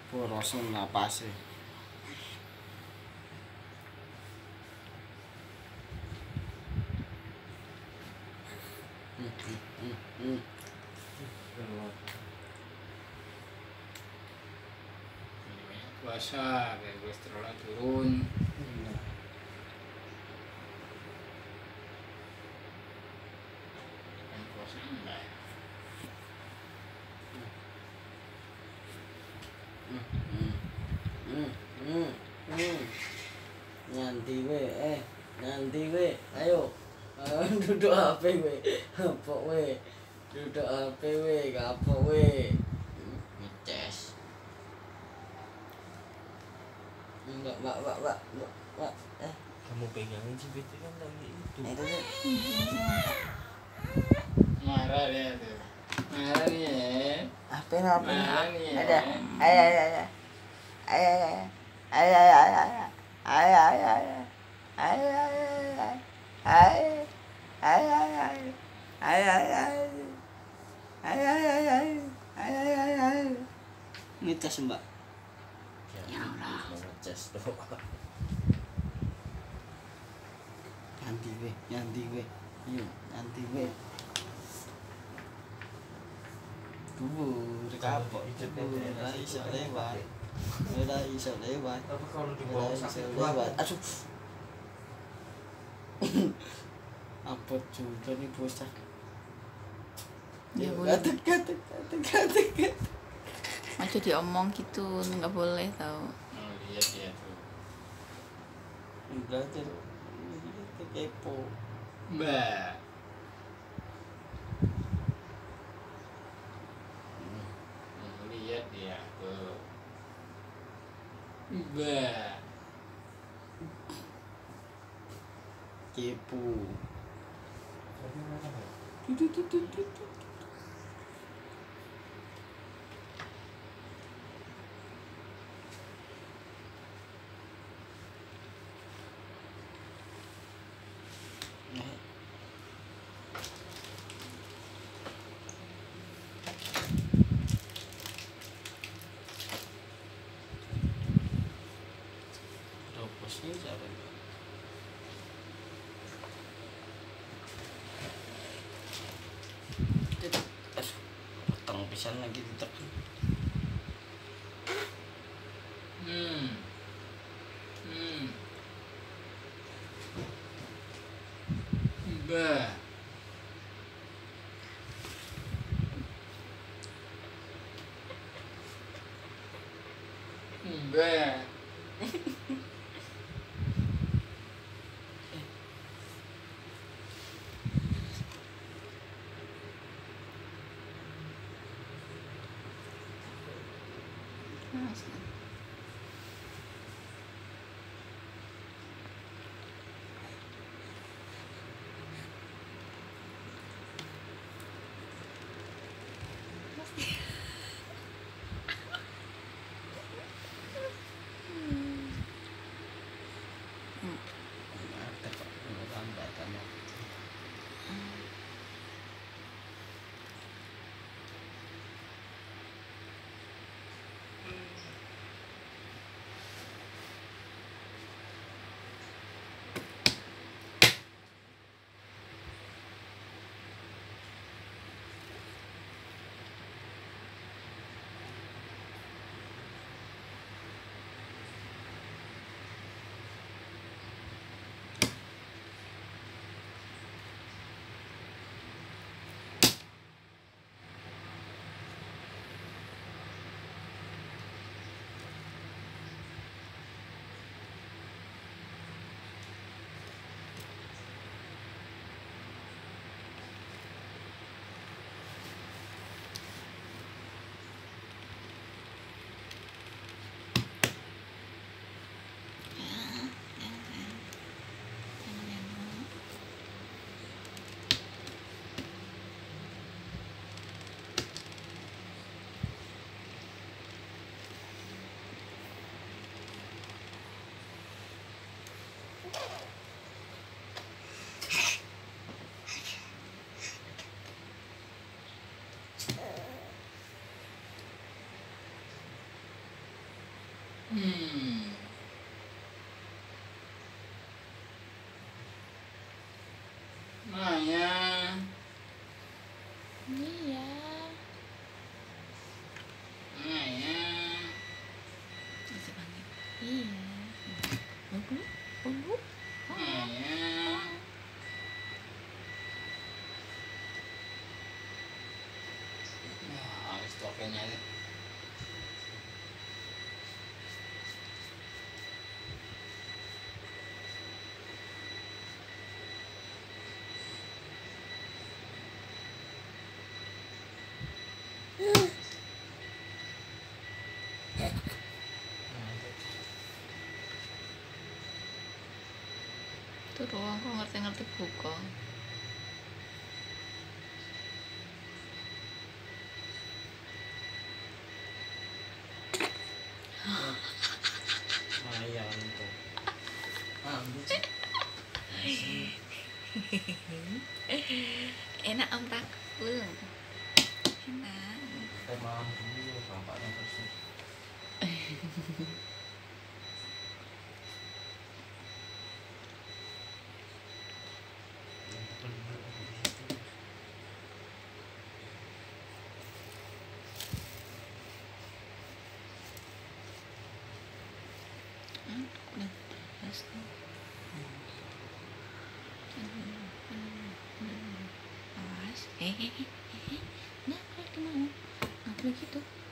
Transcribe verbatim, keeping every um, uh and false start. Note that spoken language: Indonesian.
Borosan napase. Hmm, hmm, hmm, hmm. Puasa biar kolesterolnya turun. Kan puasa enggak. Hmm, hmm, hmm, hmm, hmm. Nyanti we, eh, nyanti we, ayo. Ah, duduk H P we, kapok we, duduk H P we, kapok we. Hmm, ngeces. Enggak, mbak, mbak, mbak, mbak, mbak, eh. Kamu pegangin sih itu kan tadi itu. Itu tuh. Marah dia tuh. Marah nih ya. Apa ini, apa ini? Marah nih ya. Ada, ada, ada, ada. Ada, ada, ada, ada, ada, ada. Ada, ada, ada. Ada, ada, ada. Ada, ada, ada. Ada, ada, ada. Ada, ada, ada. Ada, ada, ada. Ini tes mbak. Ya Allah. Ngecas tuh. Nyanti we, nyanti we. Yuk, nyanti we. Kubur kapok, kubur ora iso lewat. Ora iso lewat. Tapi kalau dibawa Ora iso sakit lewat. banget. Aduh. Apa juga nih bocah. Ya Ya boleh. gatek gatek gatek gatek gatek. Aja diomong gitu, nggak boleh tau. Oh lihat dia tuh. Belajar kita kepo. Mbak. Hmm, lihat dia tuh. Mbak. Kepo. Tapi mana ya? Tut, tut, tut, tut, tut. Eh. Robosnya siapa nih? Aduh, potong pisan lagi ditekan. Hmm. Hmm. Mbak. Mbak. Ada kok, lambatannya. Hmm. Maya. Iya. Maya. Bisa panggil. Iya. Bulu, bulu. Maya. Nah, habis tokennya nih. Tuh doang kok ngerti-ngerti buka. Lumayan tuh. Ambil sih. Enak om takut. Enak. Kita malam dulu bapaknya pasti. Udah, terus awas, eh, eh, eh, eh, nah, kalau mau, nggak boleh gitu.